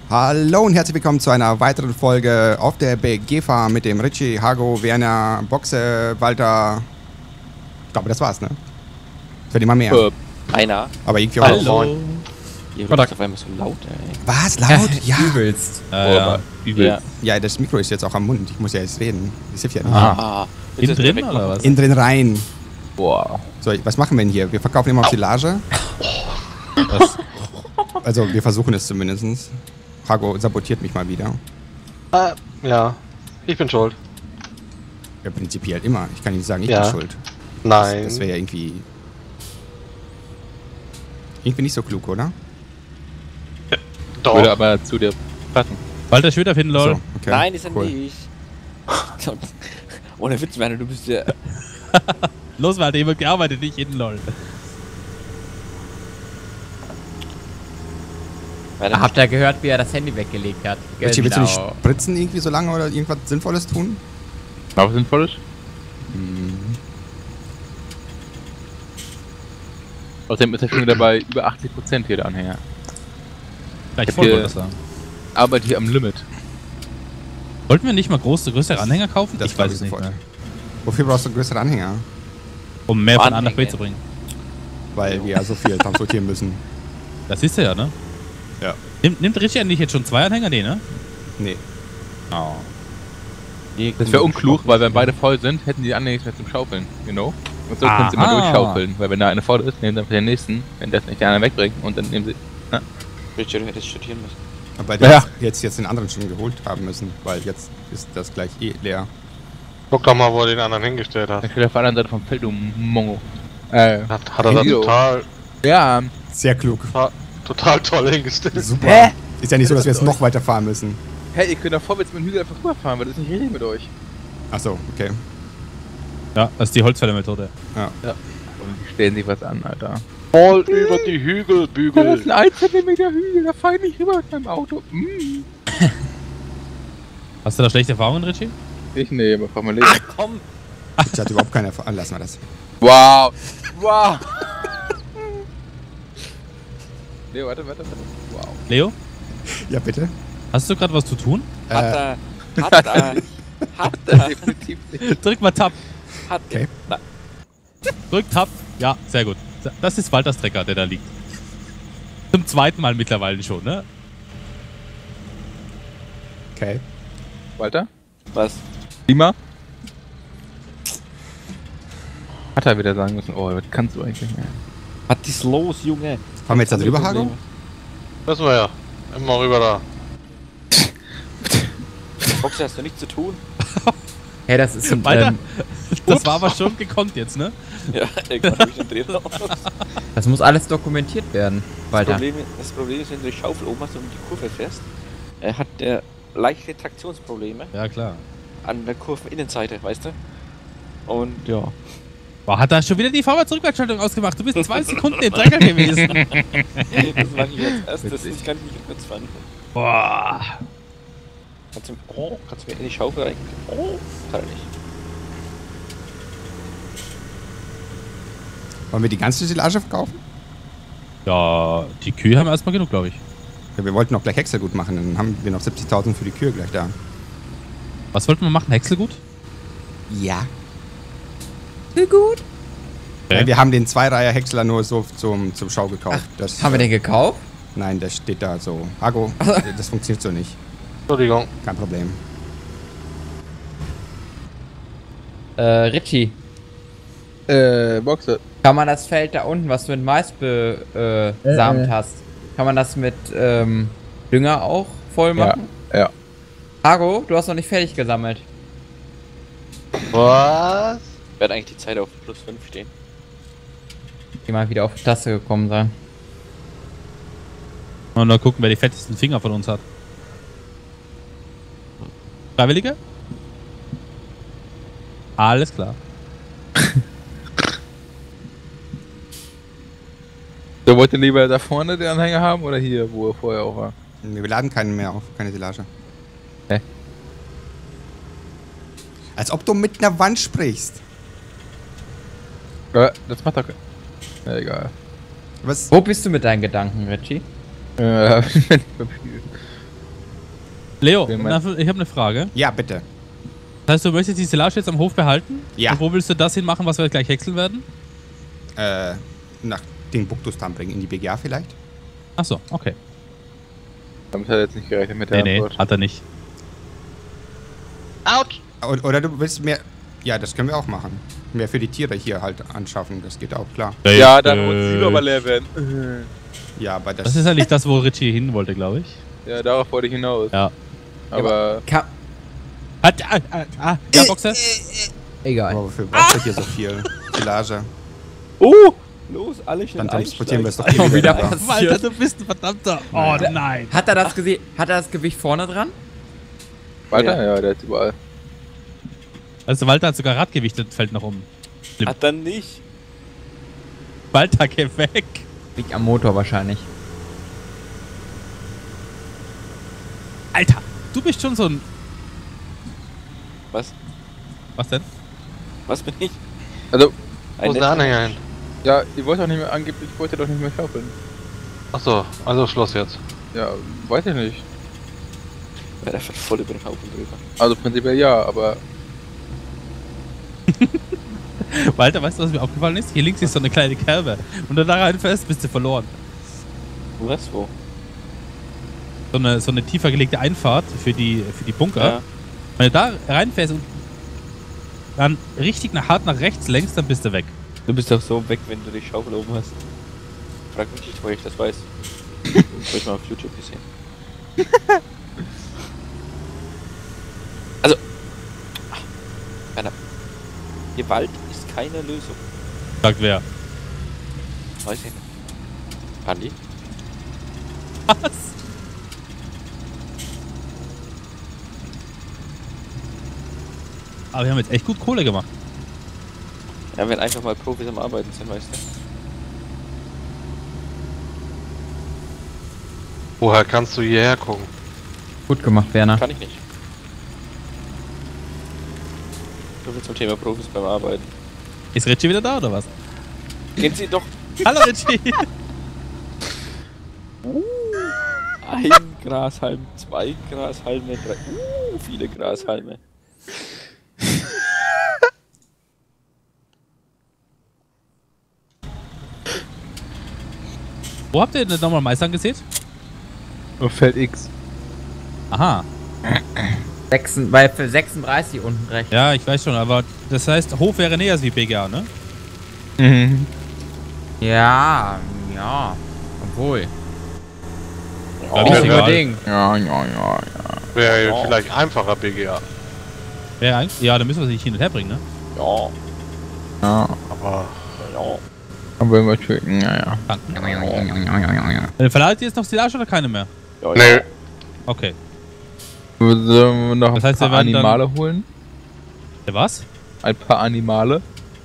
Hallo und herzlich willkommen zu einer weiteren Folge auf der BG-Farm mit dem Richie, Hago, Werner, Boxe, Walter. Ich glaube, das war's, ne? Es wird immer mehr. Einer. Aber irgendwie auch noch Hallo. Ihr wird auf einmal so laut, ey. Was? Laut? Ja. Übelst. Übelst. Ja, das Mikro ist jetzt auch am Mund. Ich muss ja jetzt reden. Das hilft ja nicht. Ah. Innen drin oder was? Innen drin rein. Boah. So, was machen wir denn hier? Wir verkaufen immer auf Silage. Was? Also, wir versuchen es zumindest. Hago sabotiert mich mal wieder. Ja, ich bin schuld. Ja, prinzipiell immer. Ich kann nicht sagen, ich Ja. bin schuld. Nein. Das wäre ja irgendwie nicht so klug, oder? Doch. Würde aber zu dir passen. Walter Schütter finden, lol. So, okay. Nein, ist er cool. nicht. Ohne Witz, Werner, du bist ja... Los, Walter, ihr wird gearbeitet, nicht innen, lol. Werner, Habt ihr gehört, wie er das Handy weggelegt hat? Richie, willst du nicht Genau. spritzen irgendwie so lange oder irgendwas Sinnvolles tun? Was sinnvolles? Außerdem ist er schon wieder bei über 80% hier der Anhänger. Gleich Ich voll, hab wollte hier- ich sagen. Arbeitet hier am Limit. Wollten wir nicht mal größere Anhänger kaufen? Das Ich glaub weiß ich es nicht sofort. mehr. Wofür brauchst du einen größeren Anhänger? Um mehr von A nach Anhänger. B zu bringen. Weil wir ja so viel transportieren müssen. Das ist ja, ne? Ja. Nimmt Richie eigentlich jetzt schon 2 Anhänger? Nee, ne? Nee. Oh. Das wäre unklug, weil wenn beide voll sind, hätten die anderen nichts mehr zum Schaufeln, you know? Und so können sie immer Aha. durchschaufeln, weil wenn da eine voll ist, nehmen sie einfach den nächsten, wenn das nicht der andere wegbringt und dann nehmen sie... Richard, du hättest studieren müssen. Aber Ja. jetzt den anderen schon geholt haben müssen, weil jetzt ist das gleich eh leer. Guck doch mal, wo er den anderen hingestellt hat. Dann steht auf der anderen Seite vom Feld, du Mongo. Hat er da Video. Ja, Sehr klug. total toll hingestellt. Super. Ist ja nicht so, dass wir jetzt noch weiter fahren müssen. hey, ihr könnt da vorwärts mit dem Hügel einfach rüberfahren, weil das ist nicht richtig mit euch. Achso, okay. Ja, das ist die Holzfällermethode. Ja. Und die stellen sich was an, Alter. Voll über die Das Hügelbügel. ist ein 1 cm Hügel, da fahr ich nicht rüber mit meinem Auto. Hast du da schlechte Erfahrungen, Richie? Ich nehme, fahr mal leben. Ach komm! Ich hatte überhaupt keine Erfahrung. Lassen wir das. Wow! Wow! Nee, warte. Wow. Leo, Ja, bitte. hast du gerade was zu tun? Hat er... Hat er... Definitiv nicht. Drück mal Tab. Hat Okay. er... Drück Tab. Ja, sehr gut. Das ist Walters Trecker, der da liegt. Zum zweiten Mal mittlerweile schon, ne? Okay. Walter? Was? Klima? Hat er wieder sagen müssen, oh, was kannst du eigentlich nicht mehr? Was ist los, Junge? Fahren wir jetzt da drüber, Hago? Müssen wir ja. Immer rüber da. Boxer, hast du nichts zu tun? Hey, das ist ein, Walter, das war aber schon gekonnt jetzt, ne? Ja, irgendwann hab ich den Dreh raus. das muss alles dokumentiert werden, Walter. Das Problem ist, wenn du die Schaufel oben hast und die Kurve fährst, hat der leichte Traktionsprobleme Ja, klar. an der Kurveninnenseite, weißt du? Und ja. Boah, hat er schon wieder die Vorwärts-Rückwärtsschaltung ausgemacht? Du bist 2 Sekunden im Trecker gewesen. Das mache ich jetzt erst, das kann ich nicht rückwärts fahren. Boah. Kannst du mir in die Schaufel rein? Oh, kann nicht. Wollen wir die ganze Silage verkaufen? Ja, die Kühe haben erstmal genug, glaube ich. Ja, wir wollten noch gleich Häckselgut machen. Dann haben wir noch 70.000 für die Kühe gleich da. Was wollten wir machen? Häckselgut? Ja. Gut. Okay. Ja, wir haben den Zweireiher Häcksler nur so zum Schau gekauft. Das, Haben wir den gekauft? Nein, der steht da so. Hago, das funktioniert so nicht. Entschuldigung. Kein Problem. Richie, Boxe. kann man das Feld da unten, was du mit Mais besamt hast, kann man das mit Dünger auch voll machen? Ja. Hago, du hast noch nicht fertig gesammelt. Was? Wird eigentlich die Zeit auf plus 5 stehen. Die mal wieder auf die Taste gekommen sein. Und dann gucken, wer die fettesten Finger von uns hat. Freiwillige? Alles klar. So, wollt ihr lieber da vorne den Anhänger haben oder hier, wo er vorher auch war? Wir laden keinen mehr auf, keine Silage. Hä? Als ob du mit einer Wand sprichst. Das macht doch... Ja, egal. Was? Wo bist du mit deinen Gedanken, Richie? Wenn ich beim Spiel. Leo, Wen ich habe eine Frage. Ja, bitte. Das heißt, du möchtest die Silage jetzt am Hof behalten? Ja. Und wo willst du das hinmachen, was wir gleich häckseln werden? Nach den Buktustan bringen, in die BGA vielleicht? Achso, okay. Damit hat er jetzt nicht gerechnet mit der Nee, Antwort. hat er nicht. Autsch! Oder du willst mehr... Ja, das können wir auch machen. Mehr für die Tiere hier halt anschaffen, das geht auch, klar. Ja, dann muss sie aber leer werden. Ja, aber Das ist eigentlich das, wo Richie hin wollte, glaube ich. Ja, darauf wollte ich hinaus. Ja. Aber Ja, Boxer? Egal. Oh, wofür brauchst du hier so viel Silage? Los, alle schnell Dann transportieren wir es doch Schon wieder rüber. passiert. Walter, du bist ein verdammter... Oh nein. Hat er das Gewicht vorne dran? weiter? Ja, der ist überall. Also Walter hat sogar Radgewicht, das fällt nach um. Hat er nicht. Walter, geh weg. Liegt am Motor wahrscheinlich. Alter, du bist schon so ein... Was? Was denn? Was bin ich? Also, Wo ist der Anhänger hin? ja, ihr wollt doch nicht mehr, angeblich wollt ihr doch nicht mehr schaufeln. Achso, also Schluss jetzt. Ja, weiß ich nicht. Ja, der fährt voll über den Haufen drüber. Also prinzipiell ja, aber Walter, weißt du, was mir aufgefallen ist? Hier links ist so eine kleine Kerbe. Und wenn du da reinfährst, bist du verloren. Was? Wo? So eine tiefer gelegte Einfahrt für die Bunker. Ja. Wenn du da reinfährst und dann richtig hart nach rechts lenkst, dann bist du weg. Du bist doch so weg, wenn du die Schaufel oben hast. Frag mich nicht, woher ich das weiß. Hab ich mal auf YouTube gesehen. Also, Gewalt ist keine Lösung. Sagt wer? Weiß ich nicht. Andi? Was? Aber wir haben jetzt echt gut Kohle gemacht. Ja, wenn einfach mal Profis am Arbeiten sind, weißt du. Woher kannst du hierher gucken? Gut gemacht, Werner. Kann ich nicht. So viel zum Thema Profis beim Arbeiten. Ist Richie wieder da oder was? Gehen Sie doch Hallo Richie! ein Grashalm, 2 Grashalme, 3. Viele Grashalme. Wo habt ihr denn nochmal Mais angesät? auf Feld X. Aha. Bei 36 unten rechts. Ja, ich weiß schon, aber das heißt, Hof wäre näher wie BGA, ne? Mhm. Ja. Obwohl. Glaub Nicht ist egal. unbedingt. Ja. Wäre Ja. vielleicht einfacher BGA. Ja, dann müssen wir sie nicht hin und her bringen, ne? Ja, Ja. Aber ja. Aber irgendwas töten, ja. Verladet ihr jetzt noch Silage oder keine mehr? Ja, nee, ja. Okay. Sollen wir noch Das ein heißt, wir paar werden dann- Animale holen? Was? Ein paar Animale?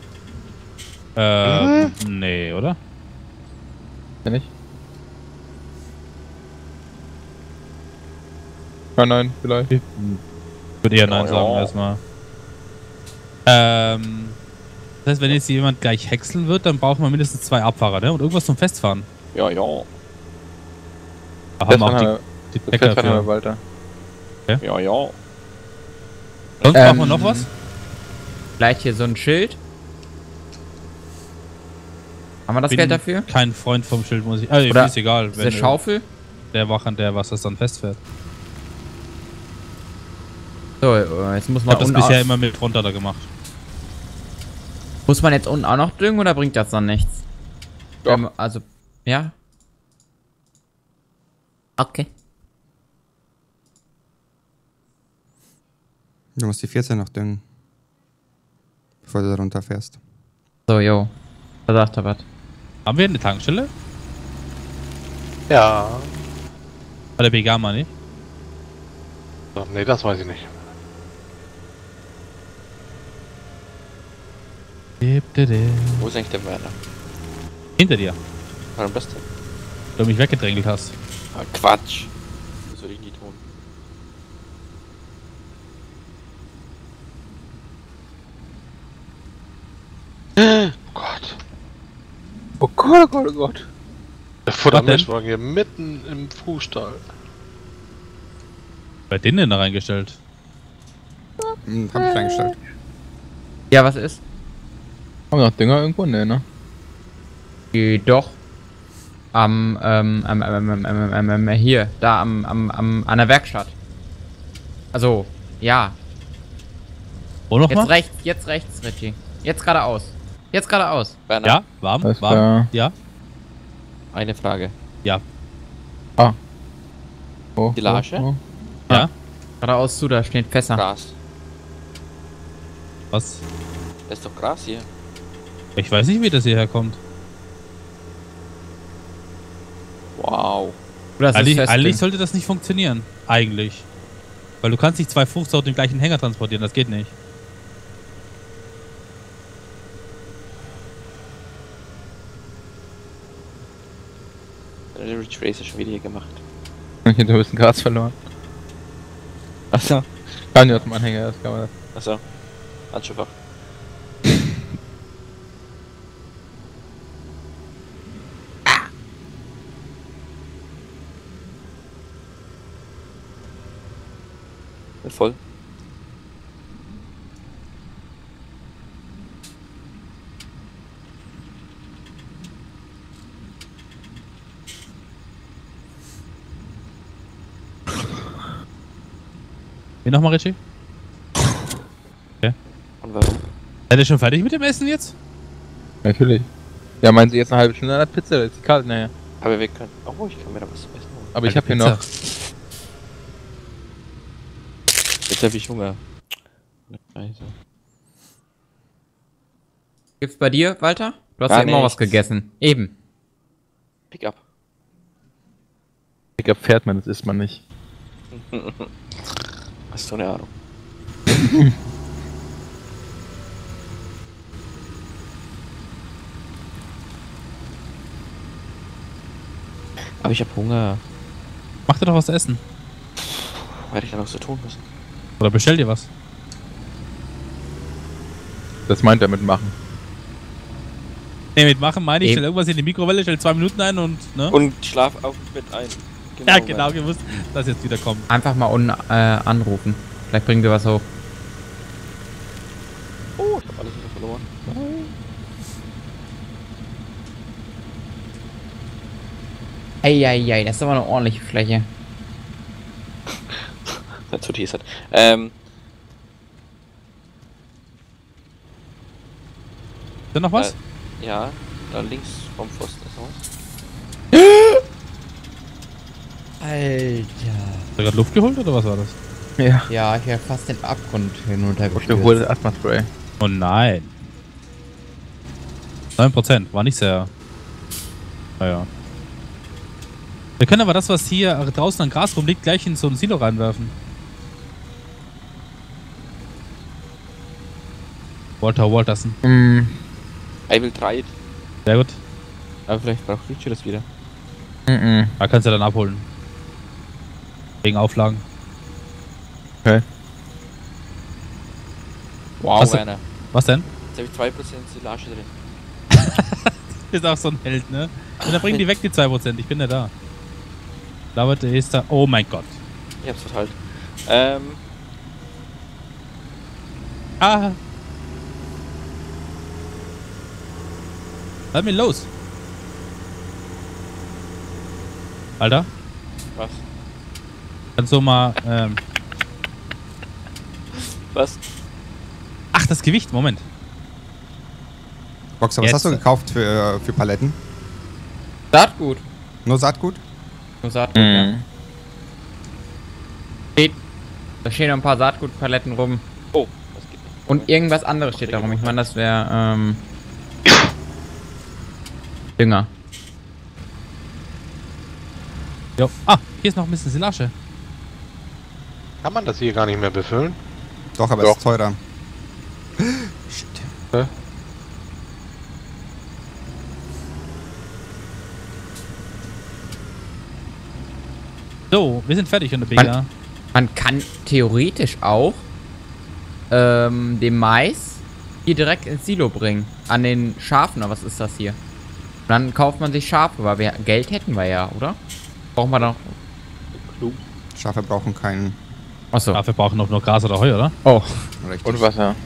Nee, oder? Ja nicht? Nein, vielleicht. Ich würde eher Nein Ja, sagen ja. erstmal. Das heißt, wenn jetzt jemand gleich häckseln wird, dann brauchen wir mindestens 2 Abfahrer, ne? Und irgendwas zum Festfahren. Ja, ja. Da haben wir auch die Das Bäcker Festfahren haben wir für. Walter. Ja, ja. Sonst brauchen wir noch was? Gleich hier so ein Schild. Haben wir das Bin Geld dafür? Kein Freund vom Schild, muss ich. Oder ist egal. Ist eine Schaufel? Der Wachern, der was das dann festfährt. So, jetzt muss Ich man hab das unten bisher auch, immer mit runter da gemacht. muss man jetzt unten auch noch düngen oder bringt das dann nichts? Doch. Also, ja? Okay. Du musst die 14 noch düngen. Bevor du da runterfährst. So, jo. Da sagt er was. Haben wir eine Tankstelle? ja. Bei der BGA mal nicht. So, nee, das weiß ich nicht. Wo ist eigentlich der Werner? Hinter dir, Warum das denn? weil du mich weggedrängelt hast. Ah, Quatsch. Das würde ich nie tun. Oh Gott. Oh Gott, oh Gott, oh Gott. Der Was denn? Futtermischwagen hier mitten im Fußstall. Bei denen denn da reingestellt? Hab ich reingestellt. Ja, was ist? Haben wir noch Dünger irgendwo? Ne, ne? Doch. Hier, da an der Werkstatt. Also, ja. Wo nochmal? Jetzt rechts, Richie. Jetzt geradeaus. Jetzt geradeaus. Werner, Ja, warm, Alles warm. klar. Ja, eine Frage. ja, Oh, Silage? oh. ja. Geradeaus zu, da steht Fässer. Gras. Was? Das ist doch Gras hier. Ich weiß nicht, wie das hierher kommt. Wow. Das Eigentlich, ist eigentlich sollte das nicht funktionieren. Eigentlich. Weil du kannst nicht 2 Fuchs auf dem gleichen Hänger transportieren, das geht nicht. Der Rich Racer schon wieder hier gemacht. Ich hätte ein bisschen Gas verloren. Achso. Kann ja aus dem Anhänger, das kann man. Achso. Handschuhfach. Wird voll. Wie nochmal, Richie? Und warum? Seid ihr schon fertig mit dem Essen jetzt? Natürlich. Ja, meinen Sie jetzt eine halbe Stunde an der Pizza? Das ist kalt, naja. Aber wir können. Oh, ich kann mir da was zum Essen holen. Aber ich habe hier Pizza. noch. Jetzt habe ich Hunger. Scheiße. Gibt's bei dir, Walter? Du hast Gar ja immer was nichts. gegessen. Eben. Pickup. Pickup fährt man, das isst man nicht. Hast du eine Ahnung? Aber ich hab Hunger. Mach dir doch was zu essen. Werde ich dann noch so tun müssen. Oder bestell dir was. Das meint er mit machen. Ne, mit machen meine ich, Eben. stell irgendwas in die Mikrowelle, stell 2 Minuten ein und, ne? Und schlaf auf dem Bett ein. Ja, genau, gewusst, dass jetzt wieder kommt. Einfach mal unten anrufen. Vielleicht bringt dir was hoch. Oh, ich hab alles wieder verloren. Eieiei, das ist aber eine ordentliche Fläche. Zu teasert. Ist da noch was? Ja, da links vom Pfosten ist noch was. Alter. Hast du gerade Luft geholt oder was war das? Ja. Ja, ich wäre fast den Abgrund Ich hinuntergestürzt. hole das Asthma-Spray. Oh nein. 9%, war nicht sehr. Naja. Wir können aber das, was hier draußen an Gras rumliegt, gleich in so ein Silo reinwerfen. Walterson. I will try it. Sehr gut. Aber vielleicht braucht Richie das wieder. Da kannst du dann abholen. Wegen Auflagen. Okay. Wow, Hast du- Werner. Was denn? Jetzt habe ich 2% Silage drin. Du bist auch so ein Held, ne? Und dann bringen die weg, die 2%. Ich bin ja da. Labert der ist da. Oh mein Gott. Ich hab's verteilt. Ah. Lass mich los. Alter, Was? kannst du mal, Was? Ach, das Gewicht, Moment. Boxer, was Jetzt. hast du gekauft für Paletten? Saatgut. Nur Saatgut? Nur Saatgut, ja. Da stehen noch ein paar Saatgutpaletten rum. Oh, das geht nicht. Und irgendwas anderes steht da rum. Ich meine, das wäre, Dünger. Jo. Ah, hier ist noch ein bisschen Silage. Kann man das hier gar nicht mehr befüllen? Doch, aber Doch. es ist teurer. So, wir sind fertig in der BGA. Man kann theoretisch auch den Mais hier direkt ins Silo bringen. An den Schafen, oder was ist das hier? Und dann kauft man sich Schafe, weil wir Geld hätten wir ja, oder? Brauchen wir doch. Klug. Schafe brauchen keinen Achso. Dafür brauchen wir noch Gras oder Heu, oder? Oh. Richtig. Und Wasser.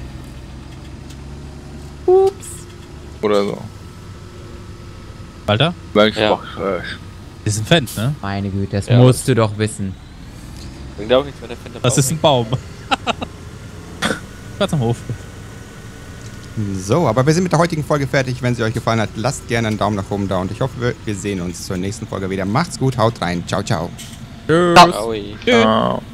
Ups. Oder so. Walter? Weil ich Ja. Das ist ein Fendt, ne? Meine Güte, das Ja. musst du doch wissen. Bringt auch nichts, wenn der Fender Das ist ein Baum. Fahr zum Hof. So, aber wir sind mit der heutigen Folge fertig. Wenn sie euch gefallen hat, lasst gerne einen Daumen nach oben da und ich hoffe, wir sehen uns zur nächsten Folge wieder. Macht's gut, haut rein. Ciao, ciao. Tschüss. Aui. Ciao.